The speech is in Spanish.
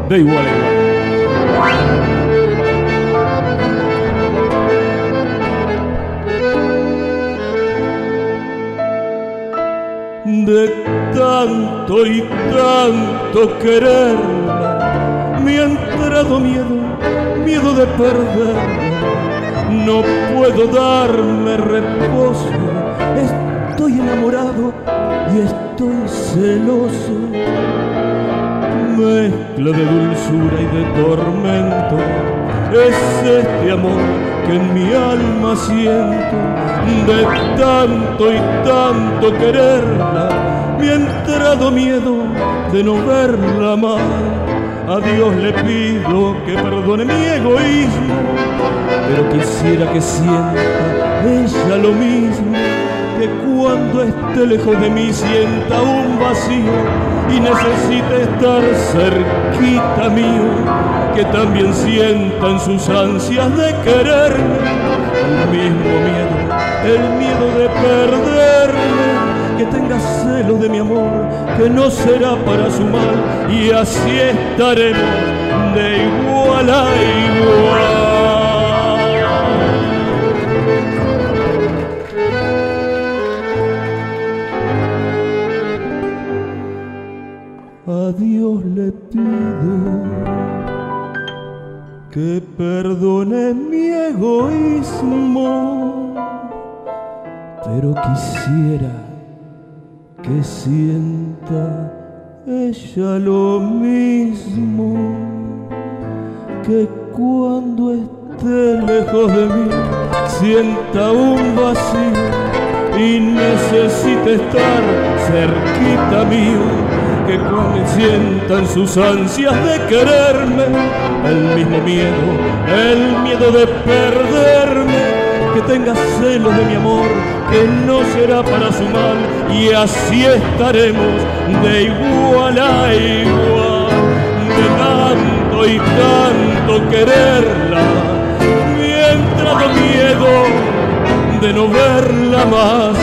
de igual a igual. De tanto y tanto quererla, me ha entrado miedo de perderla. No puedo darme reposo, estoy enamorado y estoy celoso. Mezcla de dulzura y de tormento es este amor que en mi alma siento. De tanto y tanto quererla, me ha entrado miedo de no verla más. A Dios le pido que perdone mi egoísmo, pero quisiera que sienta ella lo mismo, que cuando esté lejos de mí sienta un vacío y necesite estar cerquita mío, que también sientan sus ansias de quererme. El mismo miedo, el miedo de perderme, que tenga celos de mi amor, que no será para su mal, y así estaremos de igual a igual. A Dios le pido que perdone mi egoísmo, pero quisiera que sienta ella lo mismo, que cuando esté lejos de mí sienta un vacío y necesite estar cerquita mío, que cuando sientan sus ansias de quererme, el mismo miedo, el miedo de perderme, que tenga celos de mi amor, que no será para su mal, y así estaremos de igual a igual. De tanto y tanto quererla, me ha entrado miedo de no verla más.